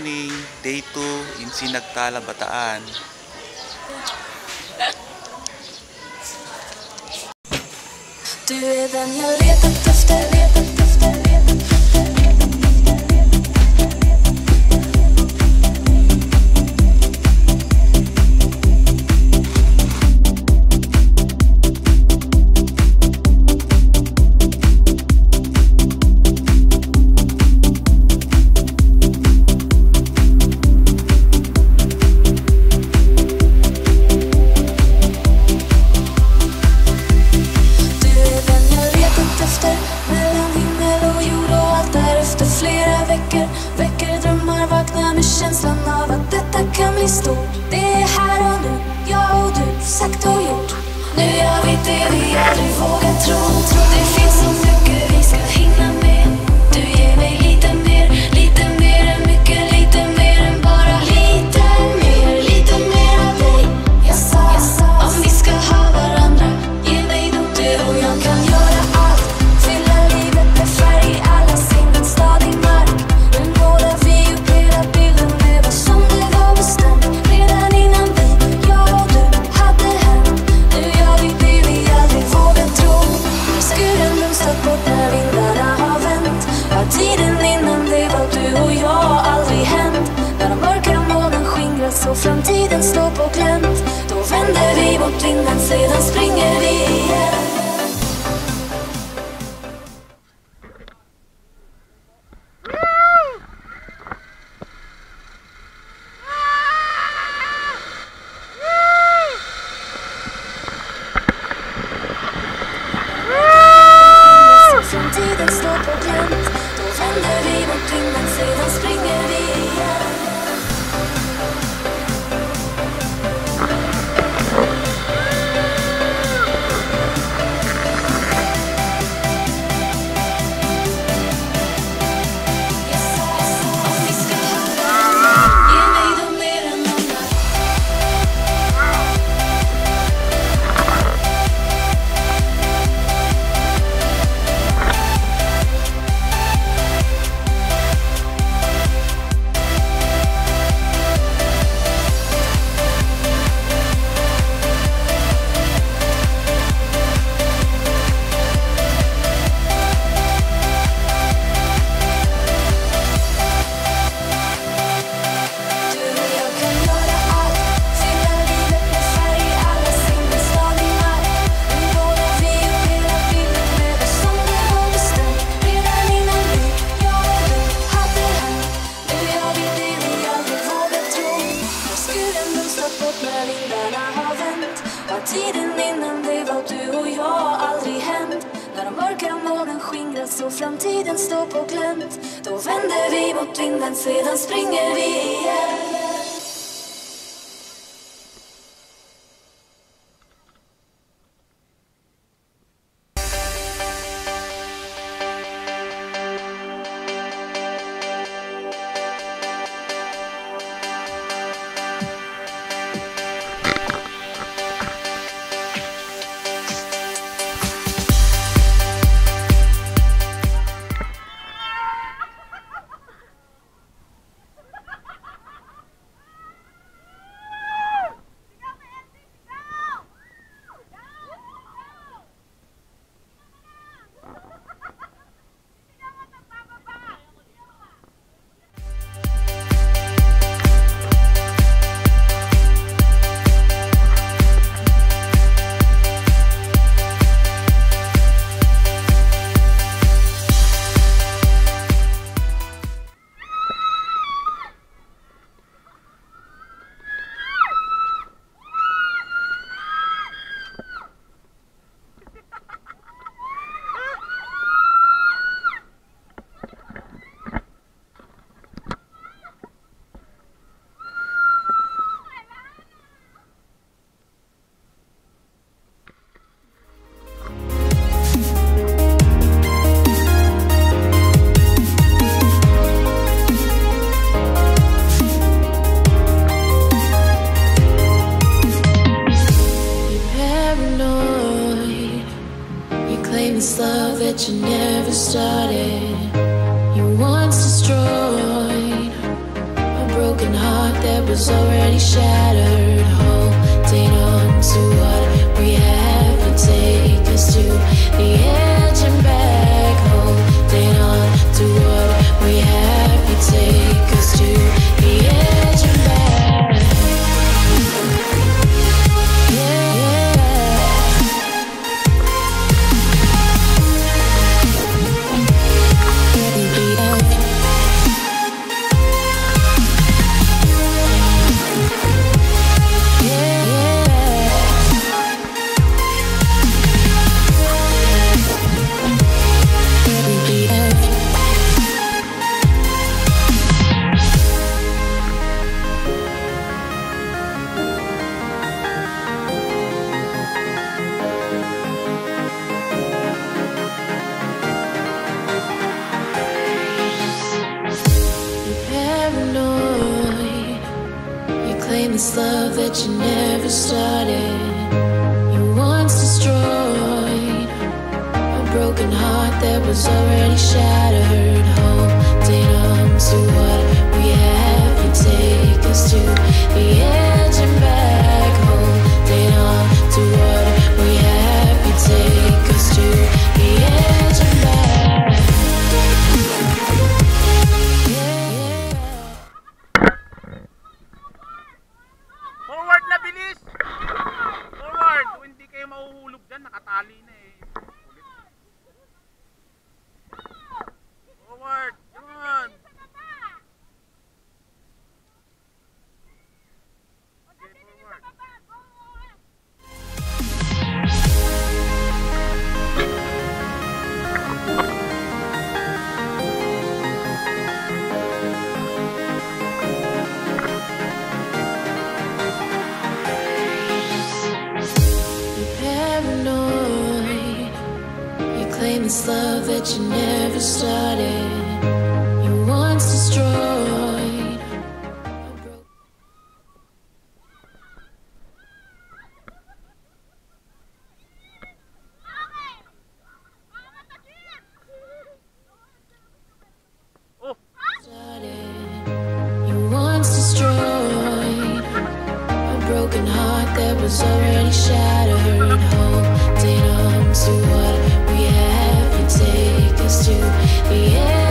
morning, day 2 in Sinagtala, Bataan. Du är den jag letat efter. Mellan himmel och jord och allt därefter flera veckor. Väcker drömmar, vaknar med känslan av att detta kan bli stort. Det är här och nu, jag och du, sagt och gjort. Nu gör vi det vi aldrig vågat tro. Det finns så mycket vi ska hinna med. Du ger mig lite mer än mycket, lite mer än bara lite mer av dig. Jag sa, om vi ska ha varandra, ge mig då du och jag kan göra allt. Fylla livet med färg, alla sinnen stadig mark. Men båda vi upp hela bilden, det var som det var bestämt. Redan innan vi, jag och du, hade hänt. Nu gör vi det vi aldrig vågat tro. Skuren blomstrat bort när vindarna har vänt. Var tiden innan det var du och jag aldrig hänt. När de mörka molnen skingras och framtiden står på glänt, då vänder vi mot vinden, sedan springer vi igen. Framtiden står på glänt, då vänder vi mot vinden, sedan springer vi igen. Om vi ska ha, ge mig då mer än andra. Tiden innan det var du och jag aldrig hänt. När de mörka molnen skingras och framtiden står på glänt, då vänder vi mot vinden, sedan springer vi igen. that was already shattered. Holding on to what we have and take us to the edge and back. Holding on to what we have and take us to the edge and back. This love that you never started, you once destroyed. A broken heart that was already shattered. Holding on to what we have and take us to the edge and back. Holding on to what we have and take us to the edge and back. Forward na, bilis! Forward! Kung hindi kayo mahuhulog dyan, nakatali na eh. Forward! Come on! Okay, forward. Claim this love that you never started, you once destroyed. You once destroyed a broken heart that was already shattered. Holding on to what we have and take us to the end.